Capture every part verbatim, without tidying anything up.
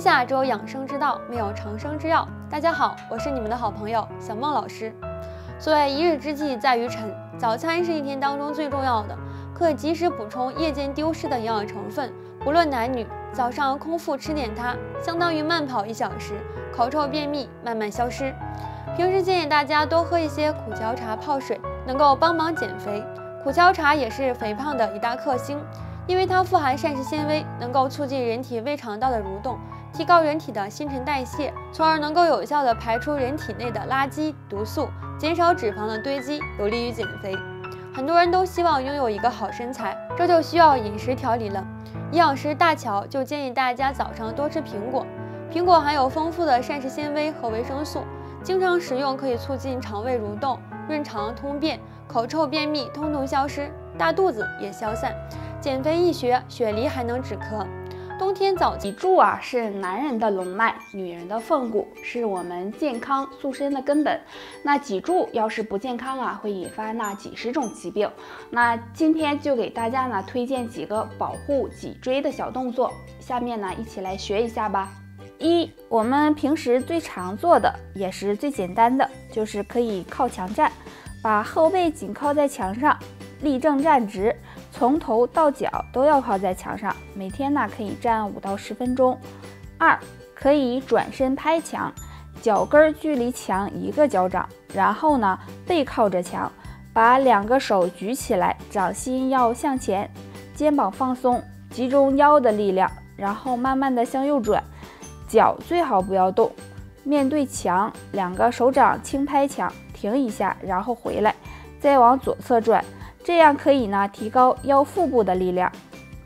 下只有养生之道，没有长生之药。大家好，我是你们的好朋友小梦老师。所谓一日之计在于晨，早餐是一天当中最重要的，可以及时补充夜间丢失的营养成分。不论男女，早上空腹吃点它，相当于慢跑一小时，口臭便秘慢慢消失。平时建议大家多喝一些苦荞茶泡水，能够帮忙减肥。苦荞茶也是肥胖的一大克星，因为它富含膳食纤维，能够促进人体胃肠道的蠕动，提高人体的新陈代谢，从而能够有效地排出人体内的垃圾毒素，减少脂肪的堆积，有利于减肥。很多人都希望拥有一个好身材，这就需要饮食调理了。营养师大乔就建议大家早上多吃苹果，苹果含有丰富的膳食纤维和维生素，经常食用可以促进肠胃蠕动，润肠通便，口臭便秘通通消失，大肚子也消散。减肥易学，雪梨还能止咳。冬天早脊柱啊是男人的龙脉，女人的凤骨，是我们健康塑身的根本。那脊柱要是不健康啊，会引发那几十种疾病。那今天就给大家呢推荐几个保护脊椎的小动作，下面呢一起来学一下吧。一，我们平时最常做的，也是最简单的，就是可以靠墙站，把后背紧靠在墙上，立正站直。从头到脚都要靠在墙上，每天呢可以站五到十分钟。二，可以转身拍墙，脚跟距离墙一个脚掌，然后呢背靠着墙，把两个手举起来，掌心要向前，肩膀放松，集中腰的力量，然后慢慢的向右转，脚最好不要动，面对墙，两个手掌轻拍墙，停一下，然后回来，再往左侧转。这样可以呢提高腰腹部的力量。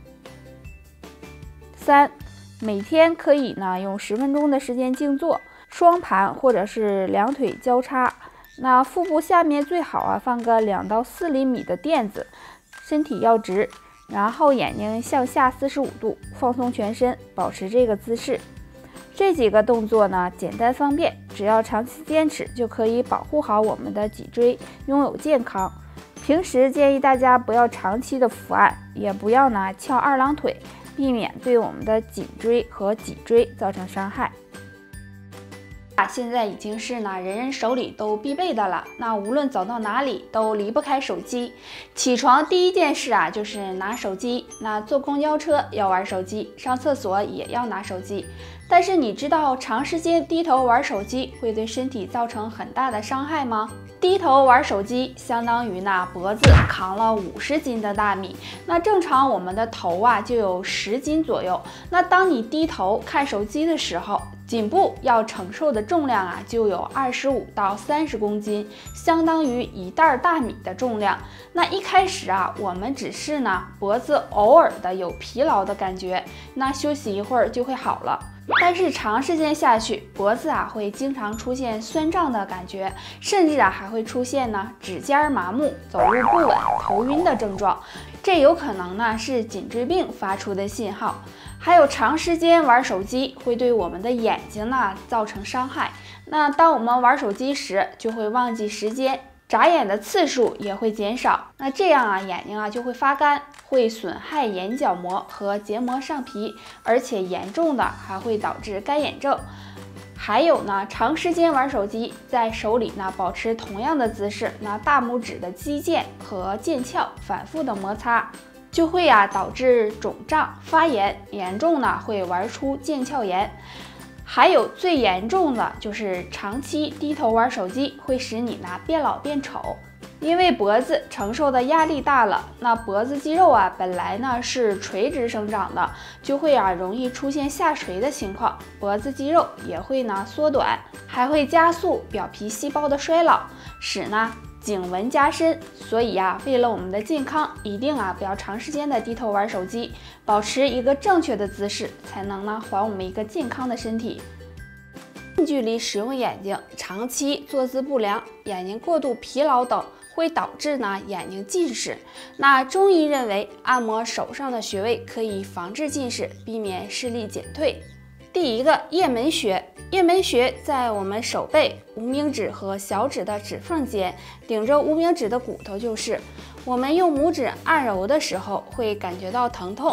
三，每天可以呢用十分钟的时间静坐，双盘或者是两腿交叉，那腹部下面最好啊放个两到四厘米的垫子，身体要直，然后眼睛向下四十五度，放松全身，保持这个姿势。这几个动作呢简单方便，只要长期坚持，就可以保护好我们的脊椎，拥有健康。平时建议大家不要长期的伏案，也不要呢翘二郎腿，避免对我们的颈椎和脊椎造成伤害。啊，现在已经是呢人人手里都必备的了，那无论走到哪里都离不开手机。起床第一件事啊就是拿手机，那坐公交车要玩手机，上厕所也要拿手机。但是你知道长时间低头玩手机会对身体造成很大的伤害吗？低头玩手机相当于呢脖子扛了五十斤的大米，那正常我们的头啊就有十斤左右，那当你低头看手机的时候，颈部要承受的重量啊就有二十五到三十公斤，相当于一袋大米的重量。那一开始啊我们只是呢脖子偶尔的有疲劳的感觉，那休息一会儿就会好了。但是长时间下去，脖子啊会经常出现酸胀的感觉，甚至啊还会出现呢指尖麻木、走路不稳、头晕的症状。这有可能呢是颈椎病发出的信号。还有长时间玩手机会对我们的眼睛呢造成伤害。那当我们玩手机时，就会忘记时间，眨眼的次数也会减少。那这样啊眼睛啊就会发干，会损害眼角膜和结膜上皮，而且严重的还会导致干眼症。还有呢，长时间玩手机，在手里呢保持同样的姿势，那大拇指的肌腱和腱鞘反复的摩擦，就会啊导致肿胀发炎，严重呢会玩出腱鞘炎。还有最严重的就是长期低头玩手机，会使你呢变老变丑。因为脖子承受的压力大了，那脖子肌肉啊本来呢是垂直生长的，就会啊容易出现下垂的情况，脖子肌肉也会呢缩短，还会加速表皮细胞的衰老，使呢颈纹加深。所以啊为了我们的健康，一定啊不要长时间的低头玩手机，保持一个正确的姿势，才能呢还我们一个健康的身体。近距离使用眼睛，长期坐姿不良、眼睛过度疲劳等，会导致呢眼睛近视。那中医认为，按摩手上的穴位可以防治近视，避免视力减退。第一个，雁门穴。雁门穴在我们手背无名指和小指的指缝间，顶着无名指的骨头就是。我们用拇指按揉的时候，会感觉到疼痛。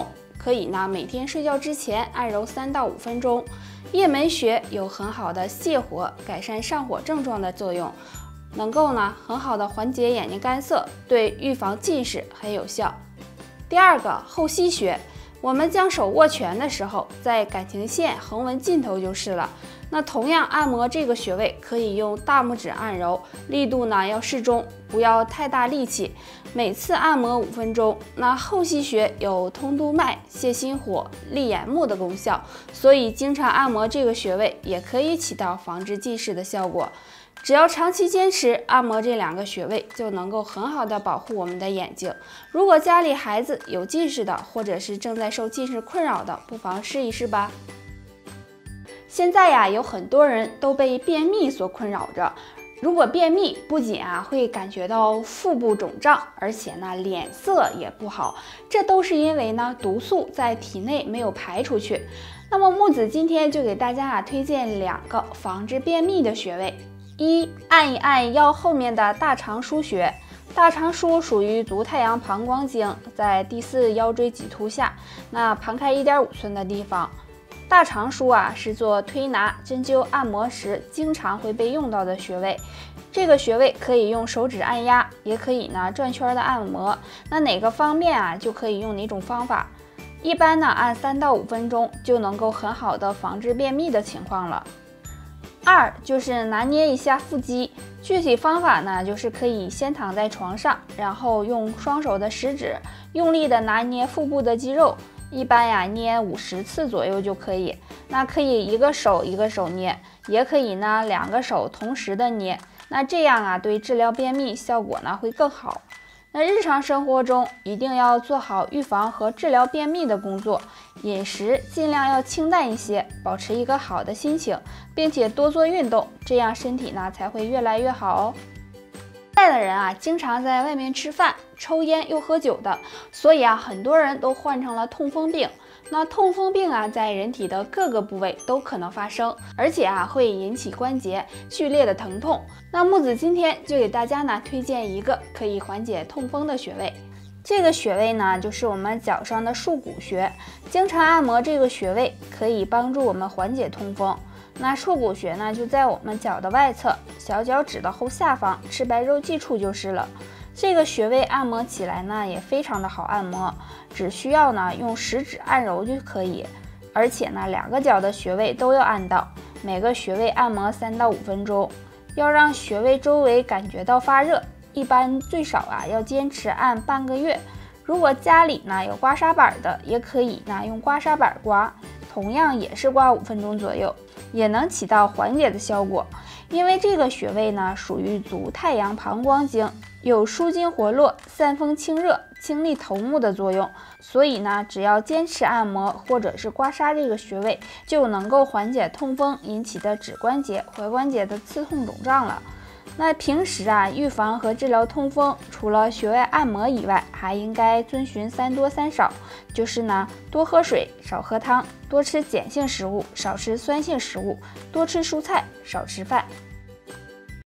可以呢每天睡觉之前按揉三到五分钟。夜门穴有很好的泻火、改善上火症状的作用，能够呢很好的缓解眼睛干涩，对预防近视很有效。第二个，后溪穴。我们将手握拳的时候，在感情线横纹尽头就是了。那同样按摩这个穴位，可以用大拇指按揉，力度呢要适中，不要太大力气。每次按摩五分钟。那后溪穴有通督脉、泻心火、利眼目的功效，所以经常按摩这个穴位也可以起到防治近视的效果。只要长期坚持按摩这两个穴位，就能够很好的保护我们的眼睛。如果家里孩子有近视的，或者是正在受近视困扰的，不妨试一试吧。现在呀，有很多人都被便秘所困扰着。如果便秘，不仅啊会感觉到腹部肿胀，而且呢脸色也不好，这都是因为呢毒素在体内没有排出去。那么木子今天就给大家啊推荐两个防治便秘的穴位。一、按一按腰后面的大肠腧穴。大肠腧属于足太阳膀胱经，在第四腰椎棘突下，那旁开 一点五寸的地方。大肠腧啊是做推拿、针灸、按摩时经常会被用到的穴位。这个穴位可以用手指按压，也可以呢转圈的按摩。那哪个方便啊，就可以用哪种方法。一般呢按三到五分钟就能够很好的防治便秘的情况了。二就是拿捏一下腹肌，具体方法呢，就是可以先躺在床上，然后用双手的食指用力的拿捏腹部的肌肉，一般呀捏五十次左右就可以。那可以一个手一个手捏，也可以呢两个手同时的捏，那这样啊对治疗便秘效果呢会更好。那日常生活中一定要做好预防和治疗便秘的工作，饮食尽量要清淡一些，保持一个好的心情，并且多做运动，这样身体呢才会越来越好哦。现在的人啊，经常在外面吃饭、抽烟又喝酒的，所以啊，很多人都患成了痛风病。那痛风病啊，在人体的各个部位都可能发生，而且啊，会引起关节剧烈的疼痛。那木子今天就给大家呢推荐一个可以缓解痛风的穴位。这个穴位呢，就是我们脚上的束骨穴。经常按摩这个穴位，可以帮助我们缓解痛风。那束骨穴呢，就在我们脚的外侧，小脚趾的后下方，赤白肉际处就是了。这个穴位按摩起来呢，也非常的好按摩，只需要呢用食指按揉就可以。而且呢，两个脚的穴位都要按到，每个穴位按摩三到五分钟，要让穴位周围感觉到发热。一般最少啊要坚持按半个月。如果家里呢有刮痧板的，也可以呢用刮痧板刮，同样也是刮五分钟左右，也能起到缓解的效果。因为这个穴位呢属于足太阳膀胱经，有舒筋活络、散风清热、清利头目的作用，所以呢只要坚持按摩或者是刮痧这个穴位，就能够缓解痛风引起的指关节、踝关节的刺痛肿胀了。那平时啊，预防和治疗痛风，除了穴位按摩以外，还应该遵循三多三少，就是呢，多喝水，少喝汤，多吃碱性食物，少吃酸性食物，多吃蔬菜，少吃饭。